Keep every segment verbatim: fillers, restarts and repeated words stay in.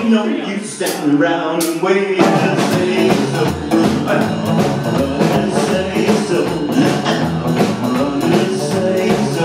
no use standing around and waiting to say so. Just say so. Just say so.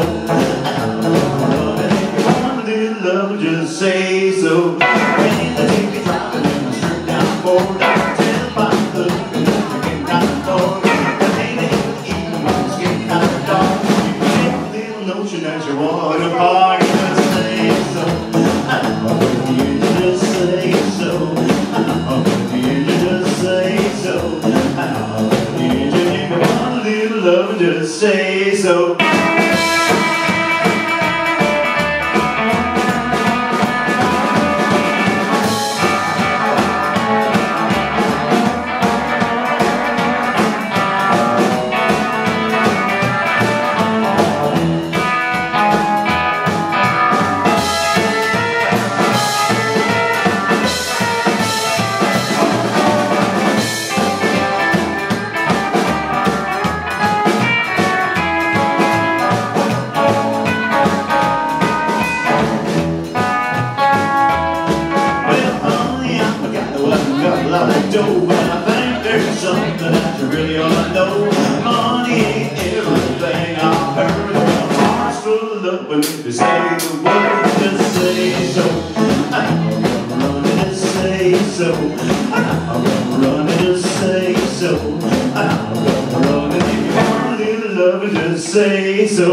Love, just say so. When the take me driving and I'm straight down for down, tell by the look and get down for the ain't it even when it's getting kind of dark. You take a little notion that you want to party, just say so. You just say so. You just say so. You just want a little love, just say so. But I think there's something that you really ought to know. Money ain't everything I've heard. My heart's full of love when you say the word, just say so. I'm gonna run and just say so. I'm gonna run and just say so. I'm gonna run and if you want a little love and just say so.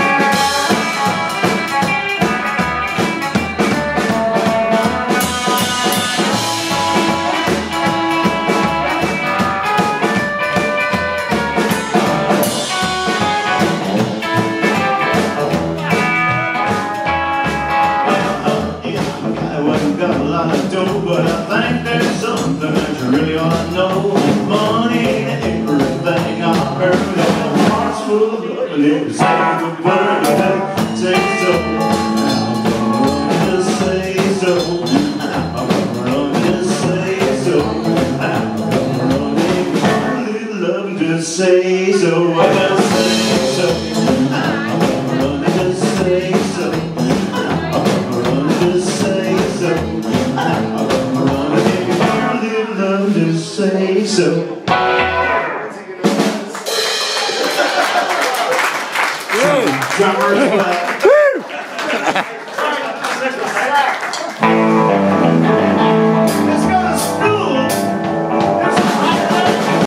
But I think there's something that you really ought to know. Money ain't everything I've heard. And my heart's full of love and if you say the word, say so. I'm gonna run and just say so. I'm gonna run and just say so. I'm gonna run and if you want a little love and just say so. I just say so. I'm gonna run and just say so. I'm gonna run and just say so. Just say so. Drummers,